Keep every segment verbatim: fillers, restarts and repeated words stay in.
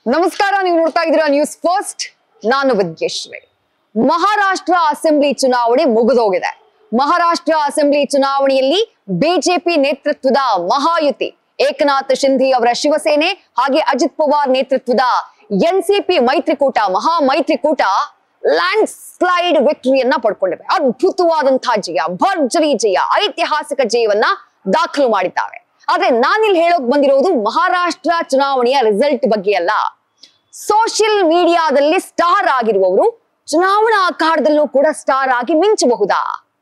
ನಮಸ್ಕಾರ, ನೀವು ನೋಡ್ತಾ ಇದ್ದೀರಾ ನ್ಯೂಸ್ ಫಸ್ಟ್. ನಾನು ವಿದ್ಯೇಶ್ವರಿ. ಮಹಾರಾಷ್ಟ್ರ ಅಸೆಂಬ್ಲಿ ಚುನಾವಣೆ ಮುಗಿದೋಗಿದೆ. ಮಹಾರಾಷ್ಟ್ರ ಅಸೆಂಬ್ಲಿ ಚುನಾವಣೆಯಲ್ಲಿ ಬಿಜೆಪಿ ನೇತೃತ್ವದ ಮಹಾಯುತಿ ಏಕನಾಥ್ ಶಿಂಧೆ ಅವರ ಶಿವಸೇನೆ ಹಾಗೆ ಅಜಿತ್ ಪವಾರ್ ನೇತೃತ್ವದ ಎನ್ಸಿಪಿ ಮೈತ್ರಿಕೂಟ ಮಹಾ ಮೈತ್ರಿಕೂಟ ಲ್ಯಾಂಡ್ ಸ್ಲೈಡ್ ವಿಕ್ಟರಿಯನ್ನ ಪಡ್ಕೊಂಡಿವೆ. ಅದ್ಭುತವಾದಂತಹ ಜಯ, ಭರ್ಜರಿ ಜಯ, ಐತಿಹಾಸಿಕ ಜಯವನ್ನ ದಾಖಲು ಮಾಡಿದ್ದಾವೆ. ಆದ್ರೆ ನಾನಿಲ್ಲಿ ಹೇಳೋಕ್ ಬಂದಿರೋದು ಮಹಾರಾಷ್ಟ್ರ ಚುನಾವಣೆಯ ರಿಸಲ್ಟ್ ಬಗ್ಗೆ ಅಲ್ಲ. ಸೋಷಿಯಲ್ ಮೀಡಿಯಾದಲ್ಲಿ ಸ್ಟಾರ್ ಆಗಿರುವವರು ಚುನಾವಣಾ ಅಖಾಡದಲ್ಲೂ ಕೂಡ ಸ್ಟಾರ್ ಆಗಿ ಮಿಂಚಬಹುದಾ?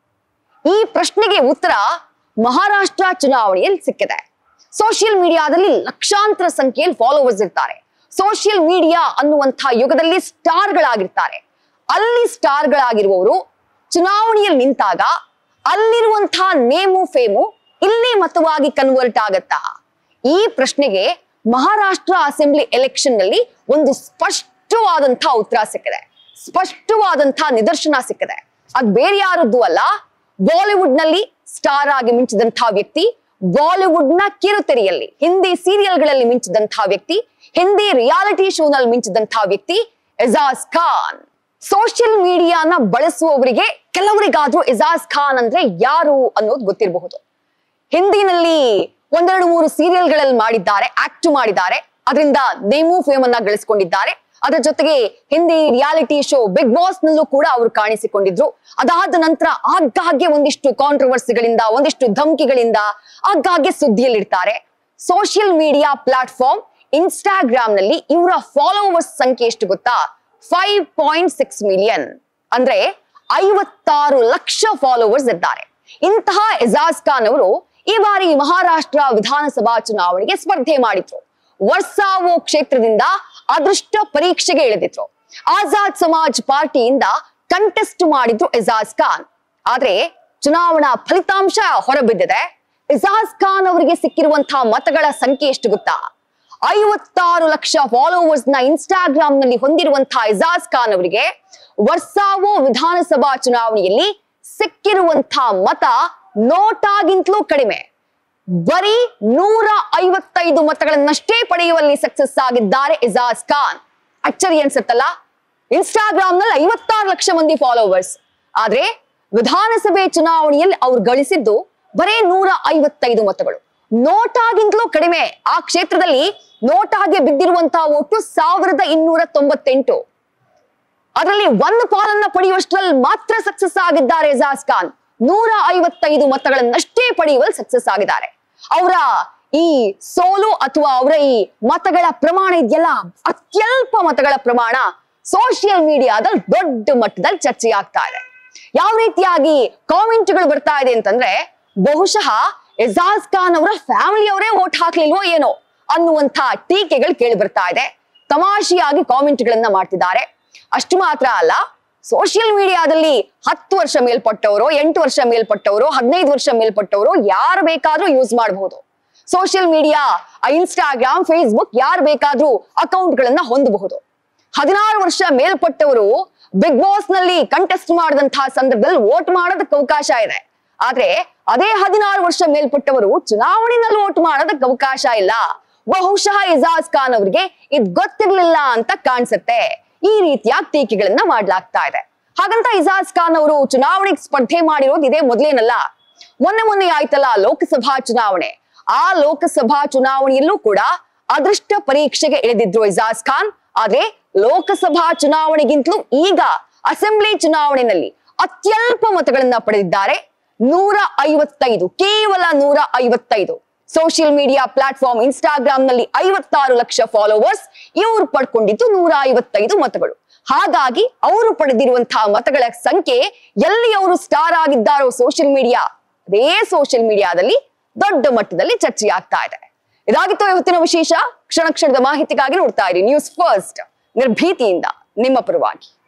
ಈ ಪ್ರಶ್ನೆಗೆ ಉತ್ತರ ಮಹಾರಾಷ್ಟ್ರ ಚುನಾವಣೆಯಲ್ಲಿ ಸಿಕ್ಕಿದೆ. ಸೋಷಿಯಲ್ ಮೀಡಿಯಾದಲ್ಲಿ ಲಕ್ಷಾಂತರ ಸಂಖ್ಯೆಯಲ್ಲಿ ಫಾಲೋವರ್ಸ್ ಇರ್ತಾರೆ. ಸೋಷಿಯಲ್ ಮೀಡಿಯಾ ಅನ್ನುವಂತಹ ಯುಗದಲ್ಲಿ ಸ್ಟಾರ್ಗಳಾಗಿರ್ತಾರೆ. ಅಲ್ಲಿ ಸ್ಟಾರ್ಗಳಾಗಿರುವವರು ಚುನಾವಣೆಯಲ್ಲಿ ನಿಂತಾಗ ಅಲ್ಲಿರುವಂತಹ ನೇಮು ಫೇಮು ಇಲ್ಲಿ ಮತವಾಗಿ ಕನ್ವರ್ಟ್ ಆಗತ್ತಾ? ಈ ಪ್ರಶ್ನೆಗೆ ಮಹಾರಾಷ್ಟ್ರ ಅಸೆಂಬ್ಲಿ ಎಲೆಕ್ಷನ್ ನಲ್ಲಿ ಒಂದು ಸ್ಪಷ್ಟವಾದಂತಹ ಉತ್ತರ ಸಿಕ್ಕಿದೆ, ಸ್ಪಷ್ಟವಾದಂತಹ ನಿದರ್ಶನ ಸಿಕ್ಕಿದೆ. ಅದ್ ಬೇರೆ ಯಾರದ್ದು ಅಲ್ಲ, ಬಾಲಿವುಡ್ ನಲ್ಲಿ ಸ್ಟಾರ್ ಆಗಿ ಮಿಂಚಿದಂತಹ ವ್ಯಕ್ತಿ, ಬಾಲಿವುಡ್ ನ ಕಿರುತೆರೆಯಲ್ಲಿ ಹಿಂದಿ ಸೀರಿಯಲ್ಗಳಲ್ಲಿ ಮಿಂಚಿದಂತಹ ವ್ಯಕ್ತಿ, ಹಿಂದಿ ರಿಯಾಲಿಟಿ ಶೋ ನಲ್ಲಿ ಮಿಂಚಿದಂತಹ ವ್ಯಕ್ತಿ ಎಜಾಜ್ ಖಾನ್. ಸೋಷಿಯಲ್ ಮೀಡಿಯಾನ ಬಳಸುವವರಿಗೆ ಕೆಲವರಿಗಾದ್ರೂ ಎಜಾಜ್ ಖಾನ್ ಅಂದ್ರೆ ಯಾರು ಅನ್ನೋದು ಗೊತ್ತಿರಬಹುದು. ಹಿಂದಿನಲ್ಲಿ ಒಂದೆರಡು ಮೂರು ಸೀರಿಯಲ್ಗಳಲ್ಲಿ ಮಾಡಿದ್ದಾರೆ, ಆಕ್ಟ್ ಮಾಡಿದ್ದಾರೆ, ಅದರಿಂದ ನೇಮು ಫೇಮ್ ಅನ್ನ ಗಳಿಸಿಕೊಂಡಿದ್ದಾರೆ. ಅದರ ಜೊತೆಗೆ Hindi reality show Bigg Boss ನಲ್ಲೂ ಕೂಡ ಅವರು ಕಾಣಿಸಿಕೊಂಡಿದ್ರು. ಅದಾದ ನಂತರ ಆಗಾಗ್ಗೆ ಒಂದಿಷ್ಟು ಕಾಂಟ್ರವರ್ಸಿಗಳಿಂದ, ಒಂದಿಷ್ಟು ಧಮಕಿಗಳಿಂದ ಆಗಾಗ್ಗೆ ಸುದ್ದಿಯಲ್ಲಿರ್ತಾರೆ. ಸೋಷಿಯಲ್ ಮೀಡಿಯಾ ಪ್ಲಾಟ್ಫಾರ್ಮ್ ಇನ್ಸ್ಟಾಗ್ರಾಮ್ ನಲ್ಲಿ ಇವರ ಫಾಲೋವರ್ಸ್ ಸಂಖ್ಯೆ ಎಷ್ಟು ಗೊತ್ತಾ? ಫೈವ್ ಪಾಯಿಂಟ್ ಸಿಕ್ಸ್ ಮಿಲಿಯನ್, ಅಂದ್ರೆ ಐವತ್ತಾರು ಲಕ್ಷ ಫಾಲೋವರ್ಸ್ ಇದ್ದಾರೆ. ಇಂತಹ ಎಜಾಜ್ ಖಾನ್ ಅವರು ಈ ಬಾರಿ ಮಹಾರಾಷ್ಟ್ರ ವಿಧಾನಸಭಾ ಚುನಾವಣೆಗೆ ಸ್ಪರ್ಧೆ ಮಾಡಿದ್ರು. ವರ್ಸಾವೋ ಕ್ಷೇತ್ರದಿಂದ ಅದೃಷ್ಟ ಪರೀಕ್ಷೆಗೆ ಇಳಿದಿದ್ರು. ಆಜಾದ್ ಸಮಾಜ್ ಪಾರ್ಟಿಯಿಂದ ಕಂಟೆಸ್ಟ್ ಮಾಡಿದ್ರು ಎಜಾಜ್ ಖಾನ್. ಆದ್ರೆ ಚುನಾವಣಾ ಫಲಿತಾಂಶ ಹೊರಬಿದ್ದಿದೆ. ಎಜಾಜ್ ಖಾನ್ ಅವರಿಗೆ ಸಿಕ್ಕಿರುವಂತಹ ಮತಗಳ ಸಂಖ್ಯೆ ಎಷ್ಟು ಗೊತ್ತಾ? ಐವತ್ತಾರು ಲಕ್ಷ ಫಾಲೋವರ್ಸ್ ನ ಇನ್ಸ್ಟಾಗ್ರಾಮ್ ನಲ್ಲಿ ಹೊಂದಿರುವಂತಹ ಎಜಾಜ್ ಖಾನ್ ಅವರಿಗೆ ವರ್ಸಾವೋ ವಿಧಾನಸಭಾ ಚುನಾವಣೆಯಲ್ಲಿ ಸಿಕ್ಕಿರುವಂತಹ ಮತ ನೋಟಾಗಿಂತಲೂ ಕಡಿಮೆ. ಬರೀ ನೂರ ಐವತ್ತೈದು ಮತಗಳನ್ನಷ್ಟೇ ಪಡೆಯುವಲ್ಲಿ ಸಕ್ಸಸ್ ಆಗಿದ್ದಾರೆ ಎಜಾಜ್ ಖಾನ್. ಅಚ್ಚರಿ ಅನ್ಸುತ್ತಲ್ಲ? ಇನ್ಸ್ಟಾಗ್ರಾಮ್ ನಲ್ಲಿ ಐವತ್ತಾರು ಲಕ್ಷ ಮಂದಿ ಫಾಲೋವರ್ಸ್, ಆದ್ರೆ ವಿಧಾನಸಭೆ ಚುನಾವಣೆಯಲ್ಲಿ ಅವ್ರು ಗಳಿಸಿದ್ದು ಬರೀ ನೂರ ಐವತ್ತೈದು ಮತಗಳು, ನೋಟಾಗಿಂತಲೂ ಕಡಿಮೆ. ಆ ಕ್ಷೇತ್ರದಲ್ಲಿ ನೋಟಾಗೆ ಬಿದ್ದಿರುವಂತಹ ಒಟ್ಟು ಸಾವಿರದ ಇನ್ನೂರ ತೊಂಬತ್ತೆಂಟು, ಅದರಲ್ಲಿ ಒಂದು ಪಾಲನ್ನ ಪಡೆಯುವಷ್ಟರಲ್ಲಿ ಮಾತ್ರ ಸಕ್ಸಸ್ ಆಗಿದ್ದಾರೆ ಎಜಾಜ್ ಖಾನ್. ನೂರ ಐವತ್ತೈದು ಮತಗಳನ್ನಷ್ಟೇ ಪಡೆಯುವಲ್ಲಿ ಸಕ್ಸಸ್ ಆಗಿದ್ದಾರೆ. ಅವರ ಈ ಸೋಲು ಅಥವಾ ಅವರ ಈ ಮತಗಳ ಪ್ರಮಾಣ ಇದೆಯಲ್ಲ, ಅತ್ಯಲ್ಪ ಮತಗಳ ಪ್ರಮಾಣ ಸೋಷಿಯಲ್ ಮೀಡಿಯಾದಲ್ಲಿ ದೊಡ್ಡ ಮಟ್ಟದಲ್ಲಿ ಚರ್ಚೆ ಆಗ್ತಾ ಇದೆ. ಯಾವ ರೀತಿಯಾಗಿ ಕಾಮೆಂಟ್ಗಳು ಬರ್ತಾ ಇದೆ ಅಂತಂದ್ರೆ, ಬಹುಶಃ ಎಜಾಜ್ ಖಾನ್ ಅವರ ಫ್ಯಾಮಿಲಿ ಅವರೇ ವೋಟ್ ಹಾಕ್ಲಿಲ್ವೋ ಏನೋ ಅನ್ನುವಂತ ಟೀಕೆಗಳು ಕೇಳಿ ಬರ್ತಾ ಇದೆ. ತಮಾಷೆಯಾಗಿ ಕಾಮೆಂಟ್ ಗಳನ್ನ ಮಾಡ್ತಿದ್ದಾರೆ. ಅಷ್ಟು ಮಾತ್ರ ಅಲ್ಲ, ಸೋಷಿಯಲ್ ಮೀಡಿಯಾದಲ್ಲಿ ಹತ್ತು ವರ್ಷ ಮೇಲ್ಪಟ್ಟವರು, ಎಂಟು ವರ್ಷ ಮೇಲ್ಪಟ್ಟವರು, ಹದಿನೈದು ವರ್ಷ ಮೇಲ್ಪಟ್ಟವರು ಯಾರು ಬೇಕಾದ್ರೂ ಯೂಸ್ ಮಾಡಬಹುದು. ಸೋಷಿಯಲ್ ಮೀಡಿಯಾ ಇನ್ಸ್ಟಾಗ್ರಾಮ್, ಫೇಸ್ಬುಕ್ ಯಾರು ಬೇಕಾದ್ರೂ ಅಕೌಂಟ್ ಗಳನ್ನ ಹೊಂದಬಹುದು. ಹದಿನಾರು ವರ್ಷ ಮೇಲ್ಪಟ್ಟವರು ಬಿಗ್ ಬಾಸ್ ನಲ್ಲಿ ಕಂಟೆಸ್ಟ್ ಮಾಡಿದಂತಹ ಸಂದರ್ಭದಲ್ಲಿ ವೋಟ್ ಮಾಡೋದಕ್ಕೆ ಅವಕಾಶ ಇದೆ. ಆದ್ರೆ ಅದೇ ಹದಿನಾರು ವರ್ಷ ಮೇಲ್ಪಟ್ಟವರು ಚುನಾವಣೆಯಲ್ಲಿ ವೋಟ್ ಮಾಡೋದಕ್ಕೆ ಅವಕಾಶ ಇಲ್ಲ. ಬಹುಶಃ ಎಜಾಜ್ ಖಾನ್ ಅವರಿಗೆ ಇದು ಗೊತ್ತಿರ್ಲಿಲ್ಲ ಅಂತ ಕಾಣಿಸುತ್ತೆ. ಈ ರೀತಿಯ ಟೀಕೆಗಳನ್ನ ಮಾಡ್ಲಾಗ್ತಾ ಇದೆ. ಹಾಗಂತ ಎಜಾಜ್ ಖಾನ್ ಅವರು ಚುನಾವಣೆಗೆ ಸ್ಪರ್ಧೆ ಮಾಡಿರೋದು ಇದೇ ಮೊದಲೇನಲ್ಲ. ಮೊನ್ನೆ ಮೊನ್ನೆ ಆಯ್ತಲ್ಲ ಲೋಕಸಭಾ ಚುನಾವಣೆ, ಆ ಲೋಕಸಭಾ ಚುನಾವಣೆಯಲ್ಲೂ ಕೂಡ ಅದೃಷ್ಟ ಪರೀಕ್ಷೆಗೆ ಇಳಿದಿದ್ರು ಎಜಾಜ್ ಖಾನ್. ಆದ್ರೆ ಲೋಕಸಭಾ ಚುನಾವಣೆಗಿಂತಲೂ ಈಗ ಅಸೆಂಬ್ಲಿ ಚುನಾವಣೆಯಲ್ಲಿ ಅತ್ಯಲ್ಪ ಮತಗಳನ್ನ ಪಡೆದಿದ್ದಾರೆ. ನೂರ ಐವತ್ತೈದು, ಕೇವಲ ನೂರ ಐವತ್ತೈದು. ಸೋಷಿಯಲ್ ಮೀಡಿಯಾ ಪ್ಲಾಟ್ಫಾರ್ಮ್ ಇನ್ಸ್ಟಾಗ್ರಾಮ್ ನಲ್ಲಿ ಐವತ್ತಾರು ಲಕ್ಷ ಫಾಲೋವರ್ಸ್, ಇವರು ಪಡ್ಕೊಂಡಿದ್ದು ನೂರ ಐವತ್ತೈದು ಮತಗಳು. ಹಾಗಾಗಿ ಅವರು ಪಡೆದಿರುವಂತಹ ಮತಗಳ ಸಂಖ್ಯೆ, ಎಲ್ಲಿ ಅವರು ಸ್ಟಾರ್ ಆಗಿದ್ದಾರೋ ಸೋಷಿಯಲ್ ಮೀಡಿಯಾ, ಅದೇ ಸೋಷಿಯಲ್ ಮೀಡಿಯಾದಲ್ಲಿ ದೊಡ್ಡ ಮಟ್ಟದಲ್ಲಿ ಚರ್ಚೆ ಆಗ್ತಾ ಇದೆ. ಇದಾಗಿತ್ತು ಇವತ್ತಿನ ವಿಶೇಷ. ಕ್ಷಣ ಕ್ಷಣದ ಮಾಹಿತಿಗಾಗಿ ನೋಡ್ತಾ ಇರಿ ನ್ಯೂಸ್ ಫಸ್ಟ್, ನಿರ್ಭೀತಿಯಿಂದ ನಿಮ್ಮ ಪರವಾಗಿ.